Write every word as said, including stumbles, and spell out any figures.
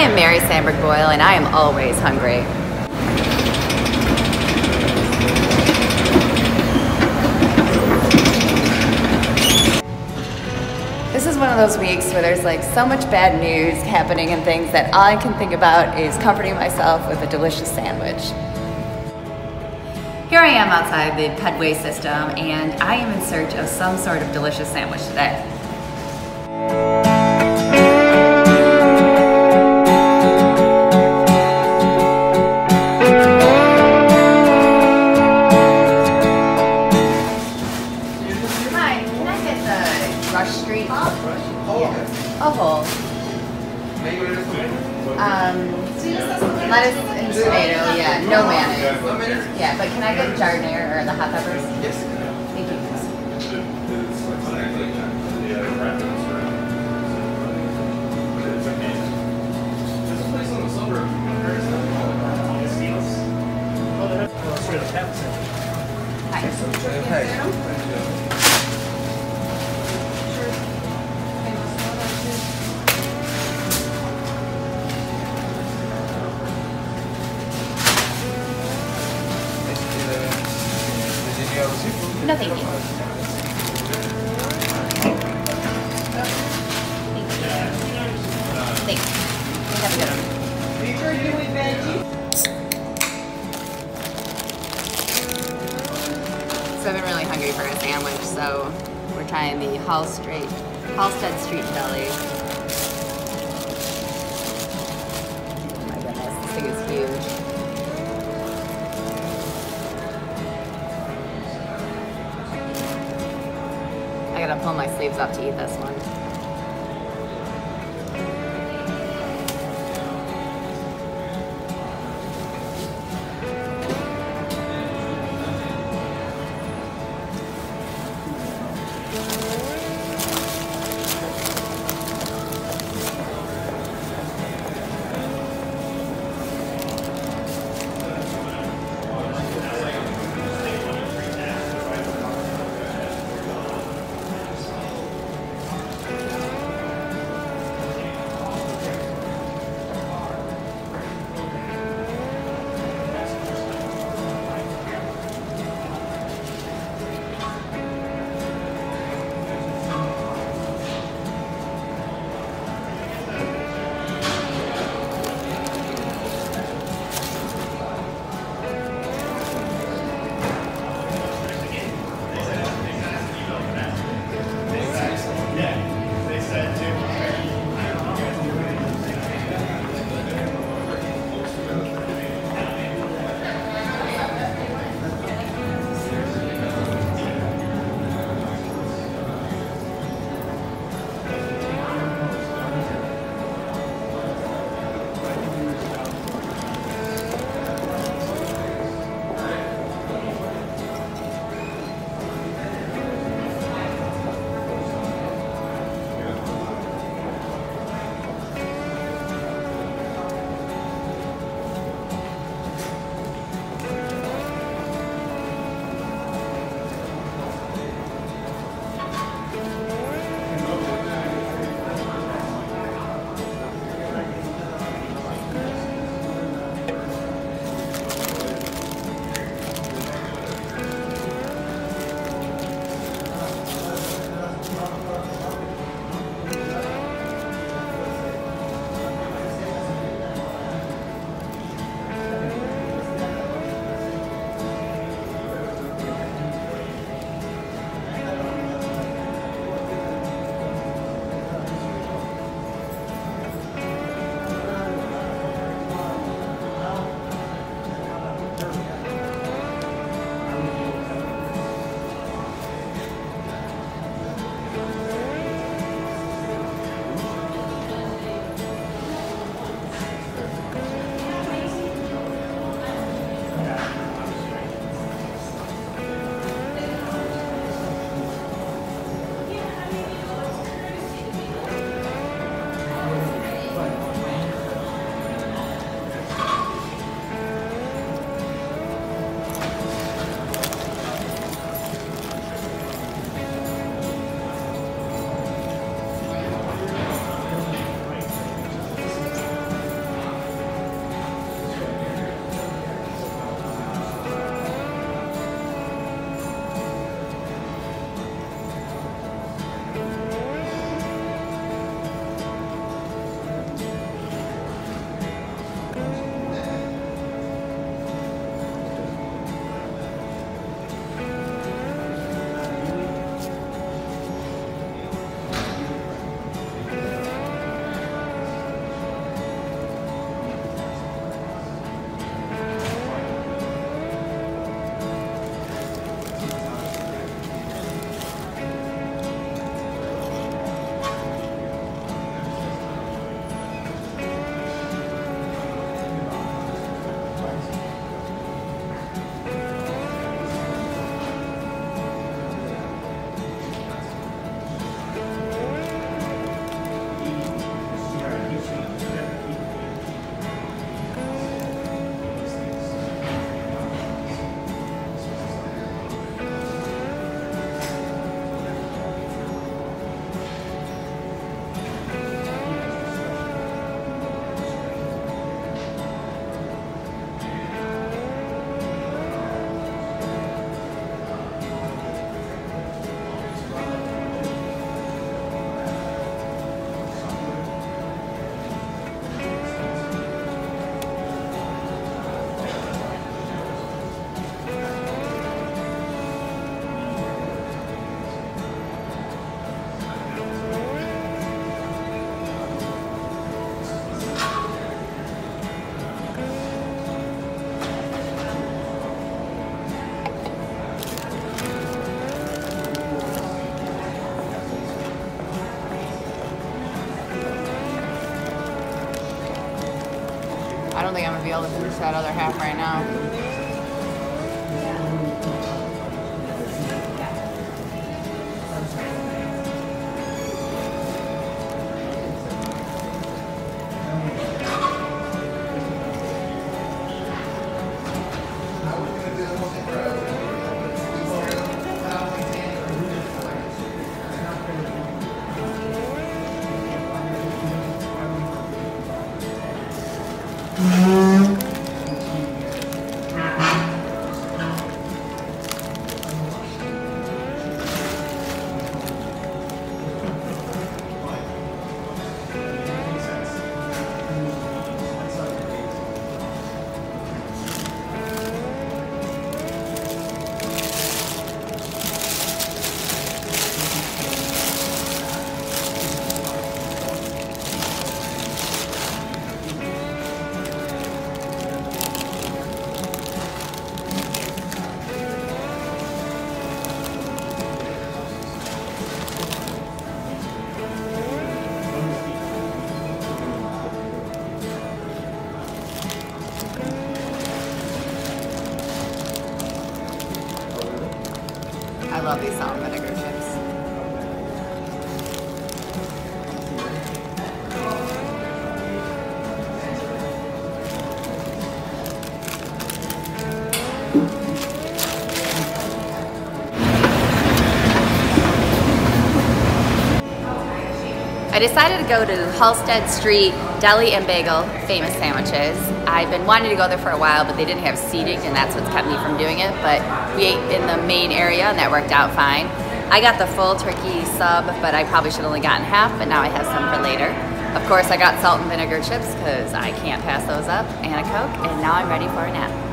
am Mary Sandberg Boyle, and I am always hungry. This is one of those weeks where there's like so much bad news happening and things that all I can think about is comforting myself with a delicious sandwich. Here I am outside the Pedway System, and I am in search of some sort of delicious sandwich today. Street. Oh, yeah. A whole. Um, lettuce and tomato, yeah, no mayonnaise. Yeah, but can I get jardiniere or the hot peppers? Yes. Thank you. Hi. No, thank you. Thanks. Have a good one. So I've been really hungry for a sandwich, so we're trying the Halsted Halsted Street Deli. Oh my goodness, this thing is huge. I gotta pull my sleeves up to eat this one. don't think I'm gonna be able to finish that other half right now. I love these salt and vinegar chips. I decided to go to Halsted Street Deli and Bagel, famous sandwiches. I've been wanting to go there for a while, but they didn't have seating, and that's what's kept me from doing it. But we ate in the main area, and that worked out fine. I got the full turkey sub, but I probably should have only gotten half, but now I have some for later. Of course, I got salt and vinegar chips, because I can't pass those up, and a Coke, and now I'm ready for a nap.